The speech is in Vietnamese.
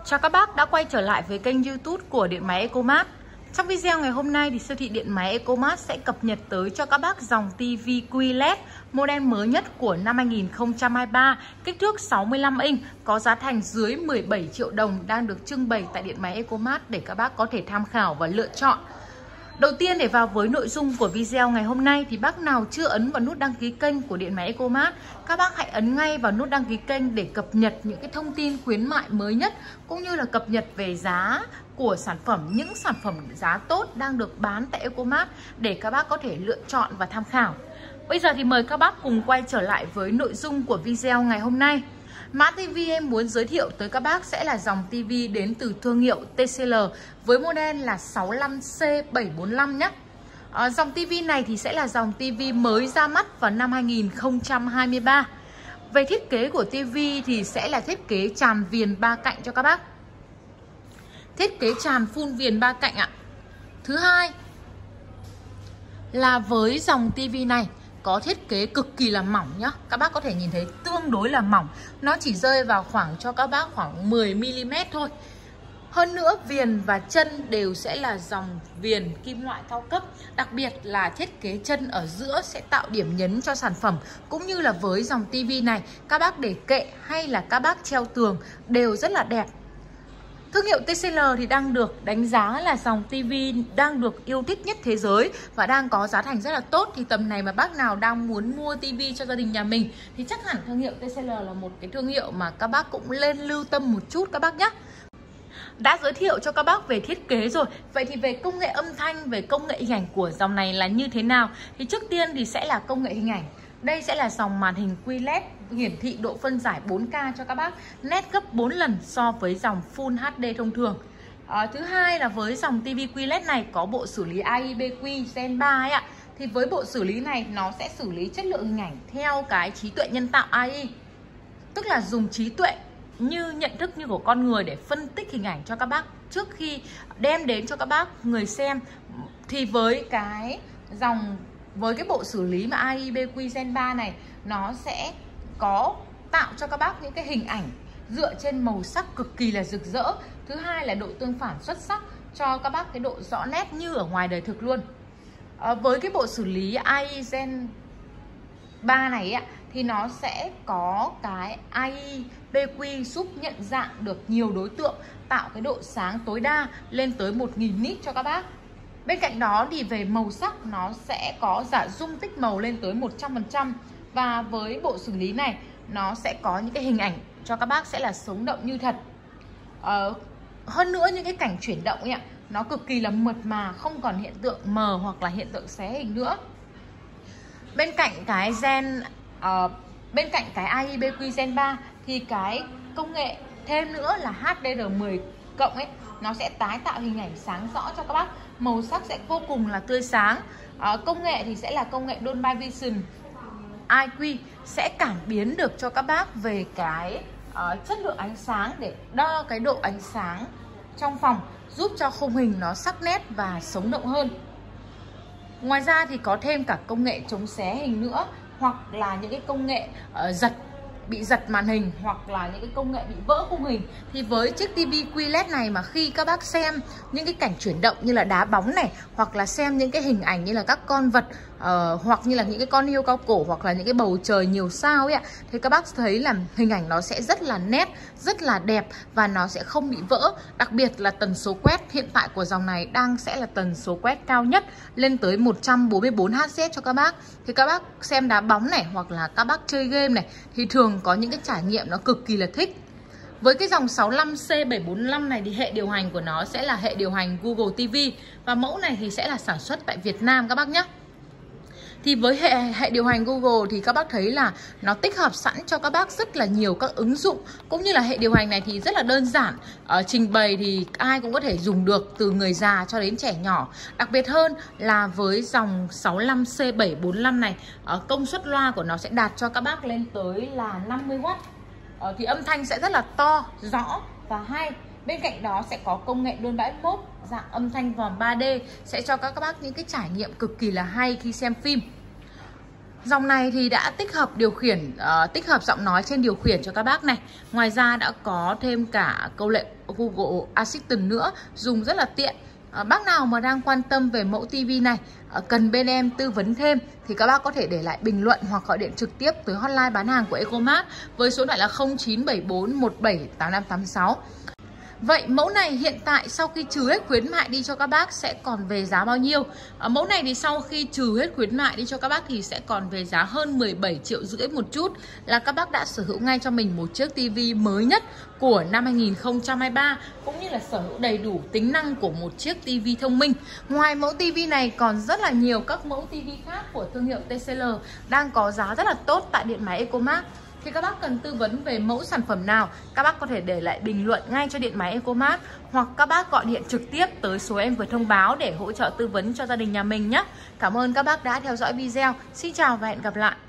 Chào các bác đã quay trở lại với kênh YouTube của Điện máy Ecomart. Trong video ngày hôm nay thì siêu thị Điện máy Ecomart sẽ cập nhật tới cho các bác dòng TV QLED model mới nhất của năm 2023, kích thước 65 inch, có giá thành dưới 17 triệu đồng đang được trưng bày tại Điện máy Ecomart để các bác có thể tham khảo và lựa chọn. Đầu tiên, để vào với nội dung của video ngày hôm nay thì bác nào chưa ấn vào nút đăng ký kênh của Điện máy Ecomart, các bác hãy ấn ngay vào nút đăng ký kênh để cập nhật những cái thông tin khuyến mại mới nhất, cũng như là cập nhật về giá của sản phẩm, những sản phẩm giá tốt đang được bán tại Ecomart để các bác có thể lựa chọn và tham khảo. Bây giờ thì mời các bác cùng quay trở lại với nội dung của video ngày hôm nay. Mã TV em muốn giới thiệu tới các bác sẽ là dòng TV đến từ thương hiệu TCL với model là 65C745 nhé. Dòng TV này thì sẽ là dòng TV mới ra mắt vào năm 2023. Về thiết kế của TV thì sẽ là thiết kế tràn viền 3 cạnh cho các bác. Thiết kế tràn full viền 3 cạnh ạ. Thứ hai là với dòng TV này có thiết kế cực kỳ là mỏng nhá. Các bác có thể nhìn thấy tương đối là mỏng. Nó chỉ rơi vào khoảng cho các bác khoảng 10mm thôi. Hơn nữa viền và chân đều sẽ là dòng viền kim loại cao cấp. Đặc biệt là thiết kế chân ở giữa sẽ tạo điểm nhấn cho sản phẩm. Cũng như là với dòng TV này, các bác để kệ hay là các bác treo tường đều rất là đẹp. Thương hiệu TCL thì đang được đánh giá là dòng TV đang được yêu thích nhất thế giới và đang có giá thành rất là tốt. Thì tầm này mà bác nào đang muốn mua TV cho gia đình nhà mình thì chắc hẳn thương hiệu TCL là một cái thương hiệu mà các bác cũng lên lưu tâm một chút các bác nhé. Đã giới thiệu cho các bác về thiết kế rồi. Vậy thì về công nghệ âm thanh, về công nghệ hình ảnh của dòng này là như thế nào? Thì trước tiên thì sẽ là công nghệ hình ảnh. Đây sẽ là dòng màn hình QLED hiển thị độ phân giải 4K cho các bác, nét gấp 4 lần so với dòng Full HD thông thường. Thứ hai là với dòng TV QLED này có bộ xử lý AI BQ Gen 3 ấy ạ. Thì với bộ xử lý này nó sẽ xử lý chất lượng hình ảnh theo cái trí tuệ nhân tạo AI. Tức là dùng trí tuệ như nhận thức như của con người để phân tích hình ảnh cho các bác trước khi đem đến cho các bác người xem. Thì với cái bộ xử lý mà AI BQ Gen 3 này, nó sẽ có tạo cho các bác những cái hình ảnh dựa trên màu sắc cực kỳ là rực rỡ. Thứ hai là độ tương phản xuất sắc cho các bác cái độ rõ nét như ở ngoài đời thực luôn. Với cái bộ xử lý AI Gen 3 này ạ, thì nó sẽ có cái AI BQ giúp nhận dạng được nhiều đối tượng, tạo cái độ sáng tối đa lên tới 1000 nit cho các bác. Bên cạnh đó thì về màu sắc nó sẽ có giả dung tích màu lên tới 100%. Và với bộ xử lý này nó sẽ có những cái hình ảnh cho các bác sẽ là sống động như thật. Hơn nữa những cái cảnh chuyển động ấy ạ, nó cực kỳ là mượt mà, không còn hiện tượng mờ hoặc là hiện tượng xé hình nữa. Bên cạnh cái AI BQ Gen 3 thì cái công nghệ thêm nữa là HDR10 cộng ấy, nó sẽ tái tạo hình ảnh sáng rõ cho các bác. Màu sắc sẽ vô cùng là tươi sáng. Công nghệ thì sẽ là công nghệ Dolby Vision IQ, sẽ cảm biến được cho các bác về cái chất lượng ánh sáng để đo cái độ ánh sáng trong phòng, giúp cho khung hình nó sắc nét và sống động hơn. Ngoài ra thì có thêm cả công nghệ chống xé hình nữa, hoặc là những cái công nghệ bị giật màn hình, hoặc là những cái công nghệ bị vỡ khung hình. Thì với chiếc TV QLED này mà khi các bác xem những cái cảnh chuyển động như là đá bóng này, hoặc là xem những cái hình ảnh như là các con vật, hoặc như là những cái con hươu cao cổ, hoặc là những cái bầu trời nhiều sao ấy ạ, thì các bác thấy là hình ảnh nó sẽ rất là nét, rất là đẹp và nó sẽ không bị vỡ. Đặc biệt là tần số quét hiện tại của dòng này sẽ là tần số quét cao nhất lên tới 144 Hz cho các bác. Thì các bác xem đá bóng này, hoặc là các bác chơi game này thì thường có những cái trải nghiệm nó cực kỳ là thích. Với cái dòng 65C745 này thì hệ điều hành của nó sẽ là hệ điều hành Google TV, và mẫu này thì sẽ là sản xuất tại Việt Nam các bác nhé. Thì với hệ điều hành Google thì các bác thấy là nó tích hợp sẵn cho các bác rất là nhiều các ứng dụng. Cũng như là hệ điều hành này thì rất là đơn giản, trình bày thì ai cũng có thể dùng được, từ người già cho đến trẻ nhỏ. Đặc biệt hơn là với dòng 65C745 này, công suất loa của nó sẽ đạt cho các bác lên tới là 50W. Thì âm thanh sẽ rất là to, rõ và hay. Bên cạnh đó sẽ có công nghệ Dolby Atmos dạng âm thanh vòm 3D, sẽ cho các bác những cái trải nghiệm cực kỳ là hay khi xem phim. Dòng này thì đã tích hợp điều khiển, tích hợp giọng nói trên điều khiển cho các bác này. Ngoài ra đã có thêm cả câu lệnh Google Assistant nữa, dùng rất là tiện. Bác nào mà đang quan tâm về mẫu tivi này, cần bên em tư vấn thêm thì các bác có thể để lại bình luận hoặc gọi điện trực tiếp tới hotline bán hàng của Ecomart với số điện thoại là 0974 178586. Vậy mẫu này hiện tại sau khi trừ hết khuyến mại đi cho các bác sẽ còn về giá bao nhiêu? Mẫu này thì sau khi trừ hết khuyến mại đi cho các bác thì sẽ còn về giá hơn 17,5 triệu một chút, là các bác đã sở hữu ngay cho mình một chiếc tivi mới nhất của năm 2023, cũng như là sở hữu đầy đủ tính năng của một chiếc tivi thông minh. Ngoài mẫu tivi này còn rất là nhiều các mẫu tivi khác của thương hiệu TCL đang có giá rất là tốt tại điện máy Ecomart. Khi các bác cần tư vấn về mẫu sản phẩm nào, các bác có thể để lại bình luận ngay cho điện máy Ecomart, hoặc các bác gọi điện trực tiếp tới số em vừa thông báo để hỗ trợ tư vấn cho gia đình nhà mình nhé. Cảm ơn các bác đã theo dõi video. Xin chào và hẹn gặp lại.